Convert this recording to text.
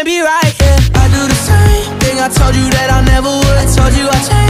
can't be right, yeah. I do the same thing I told you that I never would. I told you I changed